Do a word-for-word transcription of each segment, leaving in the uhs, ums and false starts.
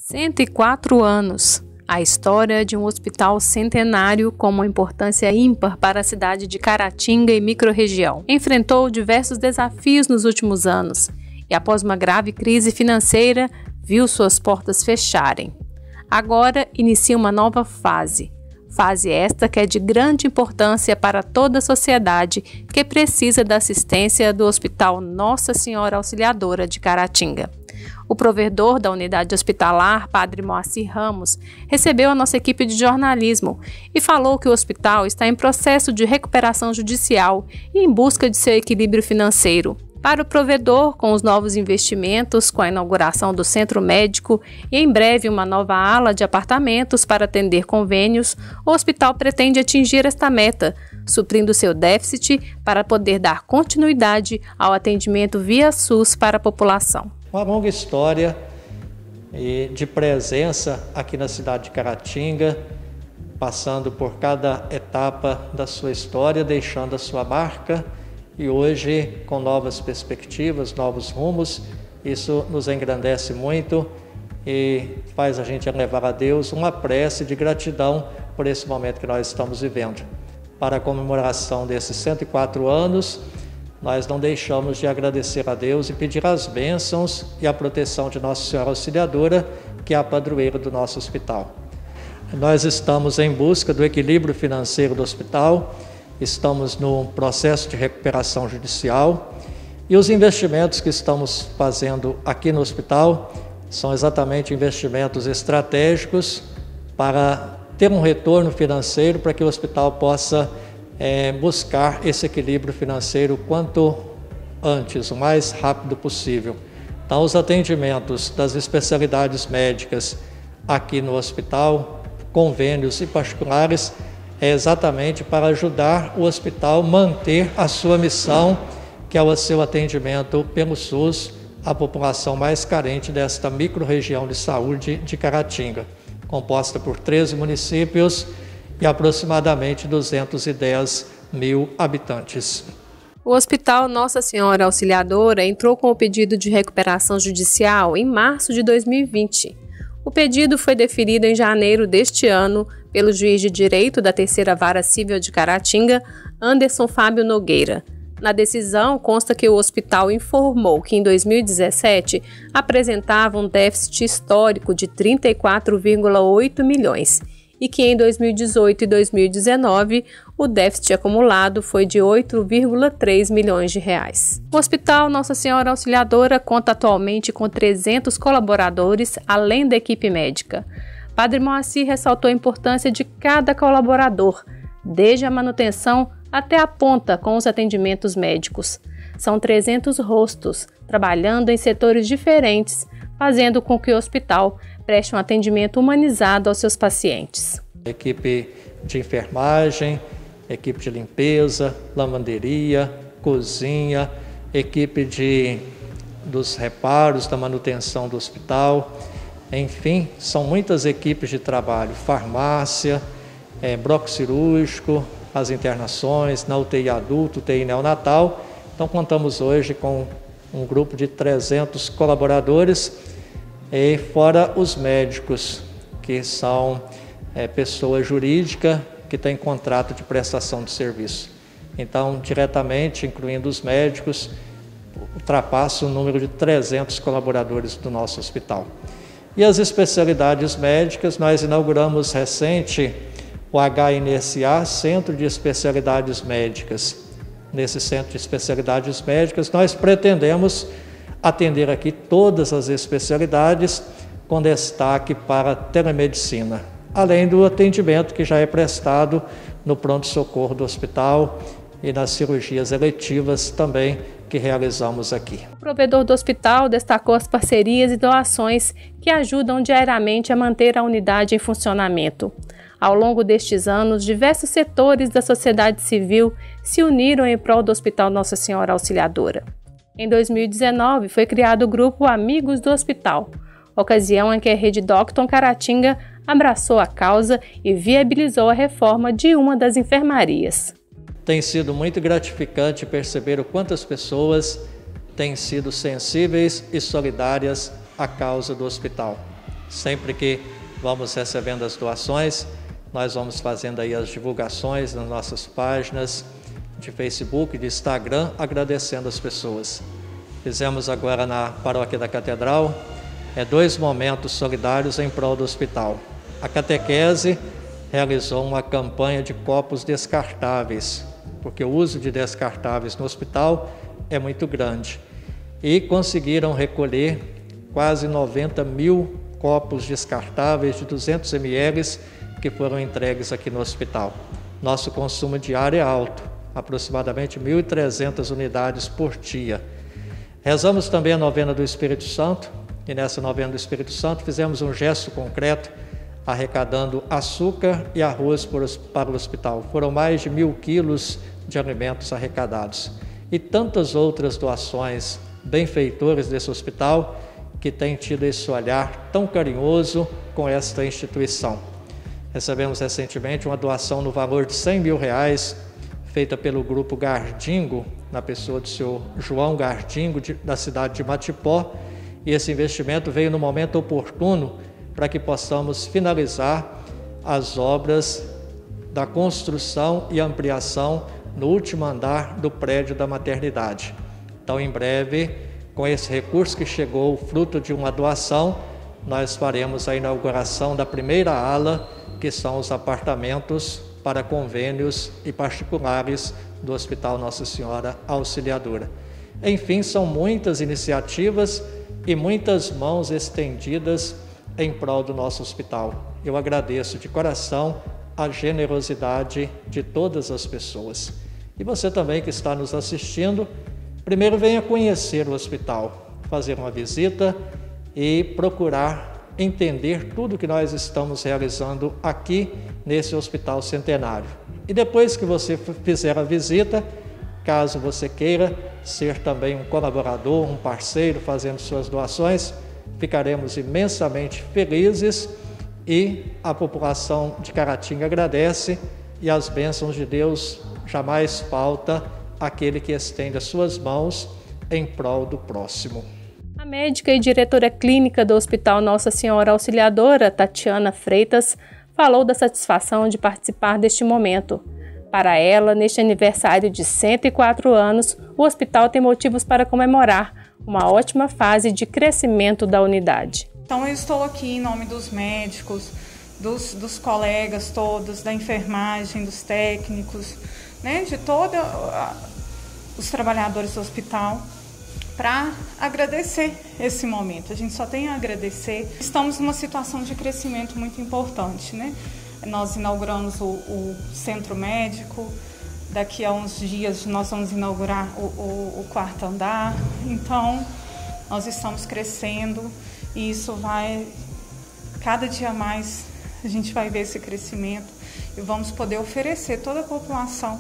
cento e quatro anos. A história de um hospital centenário com uma importância ímpar para a cidade de Caratinga e microrregião. Enfrentou diversos desafios nos últimos anos e, após uma grave crise financeira, viu suas portas fecharem. Agora inicia uma nova fase. Fase esta que é de grande importância para toda a sociedade que precisa da assistência do Hospital Nossa Senhora Auxiliadora de Caratinga. O provedor da unidade hospitalar, Padre Moacir Ramos, recebeu a nossa equipe de jornalismo e falou que o hospital está em processo de recuperação judicial e em busca de seu equilíbrio financeiro. Para o provedor, com os novos investimentos, com a inauguração do centro médico e em breve uma nova ala de apartamentos para atender convênios, o hospital pretende atingir esta meta, suprindo seu déficit para poder dar continuidade ao atendimento via SUS para a população. Uma longa história de presença aqui na cidade de Caratinga, passando por cada etapa da sua história, deixando a sua marca. E hoje, com novas perspectivas, novos rumos, isso nos engrandece muito e faz a gente elevar a Deus uma prece de gratidão por esse momento que nós estamos vivendo. Para a comemoração desses cento e quatro anos, nós não deixamos de agradecer a Deus e pedir as bênçãos e a proteção de Nossa Senhora Auxiliadora, que é a padroeira do nosso hospital. Nós estamos em busca do equilíbrio financeiro do hospital. Estamos no processo de recuperação judicial e os investimentos que estamos fazendo aqui no hospital são exatamente investimentos estratégicos para ter um retorno financeiro para que o hospital possa é, buscar esse equilíbrio financeiro quanto antes, o mais rápido possível. Então, os atendimentos das especialidades médicas aqui no hospital, convênios e particulares, é exatamente para ajudar o hospital a manter a sua missão, que é o seu atendimento pelo SUS à população mais carente desta microrregião de saúde de Caratinga, composta por treze municípios e aproximadamente duzentos e dez mil habitantes. O Hospital Nossa Senhora Auxiliadora entrou com o pedido de recuperação judicial em março de dois mil e vinte. O pedido foi deferido em janeiro deste ano pelo juiz de direito da Terceira Vara Civil de Caratinga, Anderson Fábio Nogueira. Na decisão, consta que o hospital informou que em dois mil e dezessete apresentava um déficit histórico de trinta e quatro vírgula oito milhões e que em dois mil e dezoito e dois mil e dezenove o déficit acumulado foi de oito vírgula três milhões de reais. O Hospital Nossa Senhora Auxiliadora conta atualmente com trezentos colaboradores, além da equipe médica. Padre Moacir ressaltou a importância de cada colaborador, desde a manutenção até a ponta com os atendimentos médicos. São trezentos rostos, trabalhando em setores diferentes, fazendo com que o hospital preste um atendimento humanizado aos seus pacientes. Equipe de enfermagem, equipe de limpeza, lavanderia, cozinha, equipe de, dos reparos, da manutenção do hospital. Enfim, são muitas equipes de trabalho, farmácia, é, bloco cirúrgico, as internações, na U T I adulto, U T I neonatal. Então, contamos hoje com um grupo de trezentos colaboradores, e fora os médicos, que são é, pessoa jurídica que tem contrato de prestação de serviço. Então, diretamente, incluindo os médicos, ultrapassa o número de trezentos colaboradores do nosso hospital. E as especialidades médicas, nós inauguramos recente o H N S A, Centro de Especialidades Médicas. Nesse Centro de Especialidades Médicas, nós pretendemos atender aqui todas as especialidades, com destaque para a telemedicina, além do atendimento que já é prestado no pronto-socorro do hospital e nas cirurgias eletivas também que realizamos aqui. O provedor do hospital destacou as parcerias e doações que ajudam diariamente a manter a unidade em funcionamento. Ao longo destes anos, diversos setores da sociedade civil se uniram em prol do Hospital Nossa Senhora Auxiliadora. Em dois mil e dezenove, foi criado o grupo Amigos do Hospital, ocasião em que a Rede Docton Caratinga abraçou a causa e viabilizou a reforma de uma das enfermarias. Tem sido muito gratificante perceber o quanto as pessoas têm sido sensíveis e solidárias à causa do hospital. Sempre que vamos recebendo as doações, nós vamos fazendo aí as divulgações nas nossas páginas de Facebook, de Instagram, agradecendo as pessoas. Fizemos agora na Paróquia da Catedral é, dois momentos solidários em prol do hospital. A catequese realizou uma campanha de copos descartáveis, porque o uso de descartáveis no hospital é muito grande. E conseguiram recolher quase noventa mil copos descartáveis de duzentos mililitros que foram entregues aqui no hospital. Nosso consumo diário é alto, aproximadamente mil e trezentas unidades por dia. Rezamos também a novena do Espírito Santo, e nessa novena do Espírito Santo fizemos um gesto concreto, arrecadando açúcar e arroz para o hospital. Foram mais de mil quilos de alimentos arrecadados. E tantas outras doações, benfeitores desse hospital, que têm tido esse olhar tão carinhoso com esta instituição. Recebemos recentemente uma doação no valor de cem mil reais, feita pelo Grupo Gardingo, na pessoa do senhor João Gardingo, de, da cidade de Matipó, e esse investimento veio no momento oportuno para que possamos finalizar as obras da construção e ampliação no último andar do prédio da maternidade. Então, em breve, com esse recurso que chegou, fruto de uma doação, nós faremos a inauguração da primeira ala, que são os apartamentos para convênios e particulares do Hospital Nossa Senhora Auxiliadora. Enfim, são muitas iniciativas e muitas mãos estendidas em prol do nosso hospital. Eu agradeço de coração a generosidade de todas as pessoas. E você também que está nos assistindo, primeiro venha conhecer o hospital, fazer uma visita e procurar entender tudo que nós estamos realizando aqui nesse Hospital Centenário. E depois que você fizer a visita, caso você queira ser também um colaborador, um parceiro, fazendo suas doações, ficaremos imensamente felizes e a população de Caratinga agradece e as bênçãos de Deus jamais falta àquele que estende as suas mãos em prol do próximo. A médica e diretora clínica do Hospital Nossa Senhora Auxiliadora, Tatiana Freitas, falou da satisfação de participar deste momento. Para ela, neste aniversário de cento e quatro anos, o hospital tem motivos para comemorar uma ótima fase de crescimento da unidade. Então eu estou aqui em nome dos médicos, dos, dos colegas todos, da enfermagem, dos técnicos, né, de todos os trabalhadores do hospital, para agradecer esse momento. A gente só tem a agradecer. Estamos numa situação de crescimento muito importante, né? Nós inauguramos o, o centro médico, daqui a uns dias nós vamos inaugurar o, o, o quarto andar, então nós estamos crescendo e isso vai, cada dia mais a gente vai ver esse crescimento e vamos poder oferecer a toda a população,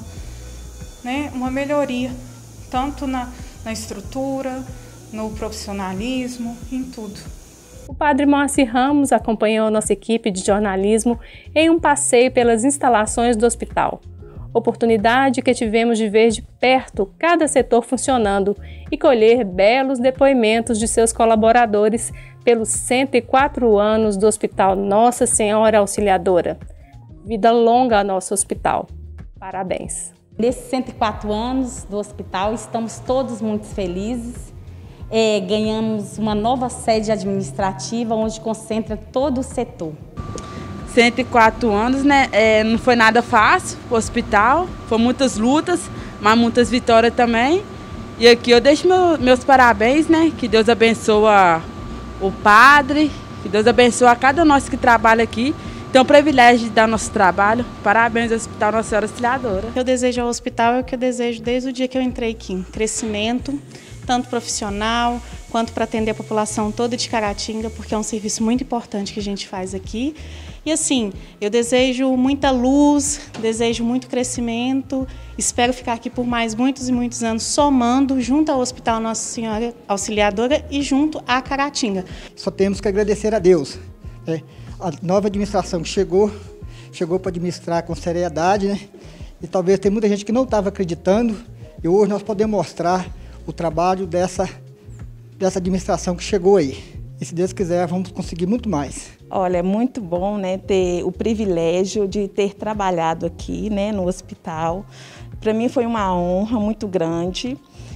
né, uma melhoria, tanto na, na estrutura, no profissionalismo, em tudo. O padre Moacir Ramos acompanhou nossa equipe de jornalismo em um passeio pelas instalações do hospital. Oportunidade que tivemos de ver de perto cada setor funcionando e colher belos depoimentos de seus colaboradores pelos cento e quatro anos do Hospital Nossa Senhora Auxiliadora. Vida longa ao nosso hospital. Parabéns! Nesses cento e quatro anos do hospital, estamos todos muito felizes. É, ganhamos uma nova sede administrativa onde concentra todo o setor. cento e quatro anos, né? É, não foi nada fácil o hospital, foram muitas lutas, mas muitas vitórias também. E aqui eu deixo meu, meus parabéns, né? Que Deus abençoe o padre, que Deus abençoe a cada nós que trabalha aqui. Tem o privilégio de dar nosso trabalho. Parabéns ao Hospital Nossa Senhora Auxiliadora. O que eu desejo ao hospital é o que eu desejo desde o dia que eu entrei aqui. Crescimento, tanto profissional, quanto para atender a população toda de Caratinga, porque é um serviço muito importante que a gente faz aqui. E assim, eu desejo muita luz, desejo muito crescimento, espero ficar aqui por mais muitos e muitos anos, somando junto ao Hospital Nossa Senhora Auxiliadora e junto à Caratinga. Só temos que agradecer a Deus, né? A nova administração que chegou, chegou para administrar com seriedade, né? E talvez tem muita gente que não estava acreditando, e hoje nós podemos mostrar o trabalho dessa, dessa administração que chegou aí. e se Deus quiser vamos conseguir muito mais. Olha, é muito bom, né, ter o privilégio de ter trabalhado aqui, né, no hospital. Para mim foi uma honra muito grande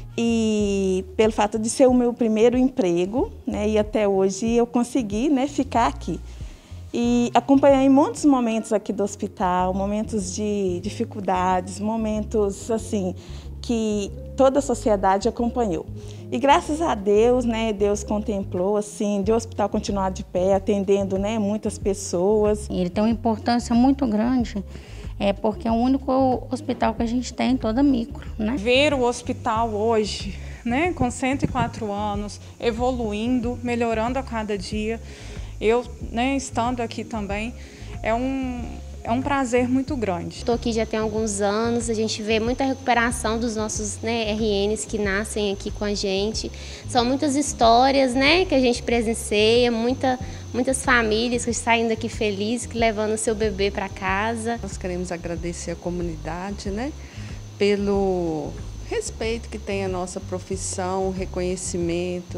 e pelo fato de ser o meu primeiro emprego, né, e até hoje eu consegui, né, ficar aqui. E acompanhei muitos momentos aqui do hospital, momentos de dificuldades, momentos assim que toda a sociedade acompanhou. E graças a Deus, né, Deus contemplou assim, de o hospital continuar de pé, atendendo, né, muitas pessoas. Ele tem uma importância muito grande, é porque é o único hospital que a gente tem em toda a micro, né? Ver o hospital hoje, né, com cento e quatro anos, evoluindo, melhorando a cada dia, eu, né, estando aqui também, é um É um prazer muito grande. Estou aqui já tem alguns anos, a gente vê muita recuperação dos nossos, né, R Ns que nascem aqui com a gente. São muitas histórias, né, que a gente presencia, muita, muitas famílias que saem daqui felizes, que levando o seu bebê para casa. Nós queremos agradecer a comunidade, né, pelo respeito que tem a nossa profissão, o reconhecimento.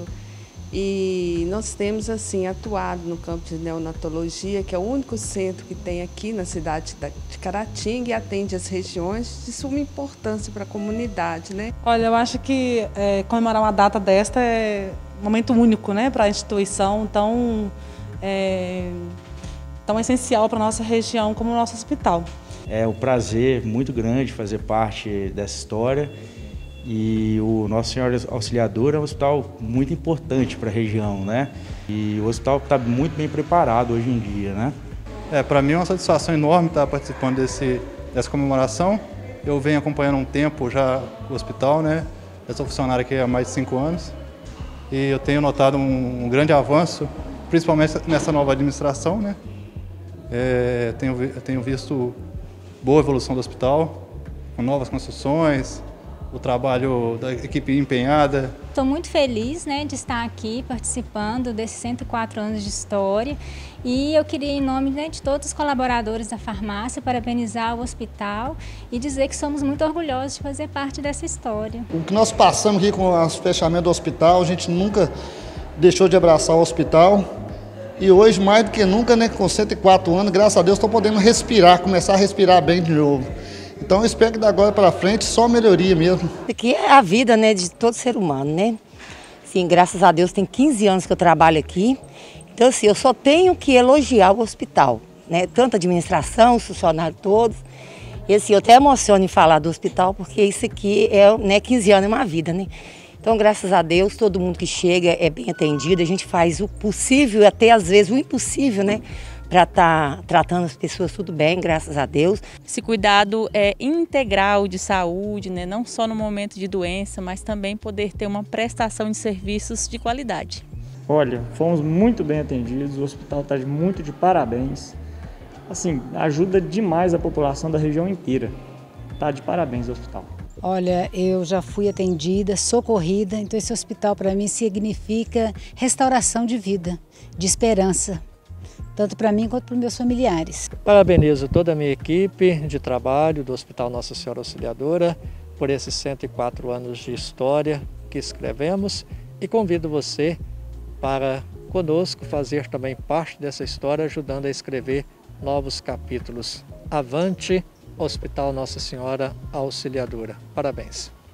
E nós temos assim atuado no campo de neonatologia, que é o único centro que tem aqui na cidade de Caratinga e atende as regiões de suma importância para a comunidade, né? Olha, eu acho que é, comemorar uma data desta é um momento único, né, para a instituição tão, é, tão essencial para a nossa região como o nosso hospital. É um prazer muito grande fazer parte dessa história. E o Nossa Senhora Auxiliadora é um hospital muito importante para a região, né? E o hospital está muito bem preparado hoje em dia, né? É, para mim é uma satisfação enorme estar participando desse, dessa comemoração. Eu venho acompanhando há um tempo já o hospital, né? Eu sou funcionário aqui há mais de cinco anos e eu tenho notado um, um grande avanço, principalmente nessa nova administração, né? É, tenho, eu tenho visto boa evolução do hospital, com novas construções, o trabalho da equipe empenhada. Estou muito feliz, né, de estar aqui participando desses cento e quatro anos de história e eu queria, em nome, né, de todos os colaboradores da farmácia, parabenizar o hospital e dizer que somos muito orgulhosos de fazer parte dessa história. O que nós passamos aqui com o fechamento do hospital, a gente nunca deixou de abraçar o hospital e hoje, mais do que nunca, né, com cento e quatro anos, graças a Deus, estou podendo respirar, começar a respirar bem de novo. Então eu espero que da agora para frente só melhoria mesmo. Aqui é a vida, né, de todo ser humano, né? Sim, graças a Deus tem quinze anos que eu trabalho aqui. Então assim, eu só tenho que elogiar o hospital, né? Tanto a administração, os funcionários todos. E assim, eu até emociono em falar do hospital porque isso aqui é, né, quinze anos é uma vida, né? Então, graças a Deus, todo mundo que chega é bem atendido, a gente faz o possível e até às vezes o impossível, né? Para estar tá tratando as pessoas tudo bem, graças a Deus. Esse cuidado é integral de saúde, né? Não só no momento de doença, mas também poder ter uma prestação de serviços de qualidade. Olha, fomos muito bem atendidos, o hospital está muito de parabéns. Assim, ajuda demais a população da região inteira. Está de parabéns o hospital. Olha, eu já fui atendida, socorrida, então esse hospital para mim significa restauração de vida, de esperança. Tanto para mim quanto para os meus familiares. Parabenizo toda a minha equipe de trabalho do Hospital Nossa Senhora Auxiliadora por esses cento e quatro anos de história que escrevemos e convido você para conosco fazer também parte dessa história, ajudando a escrever novos capítulos. Avante, Hospital Nossa Senhora Auxiliadora. Parabéns.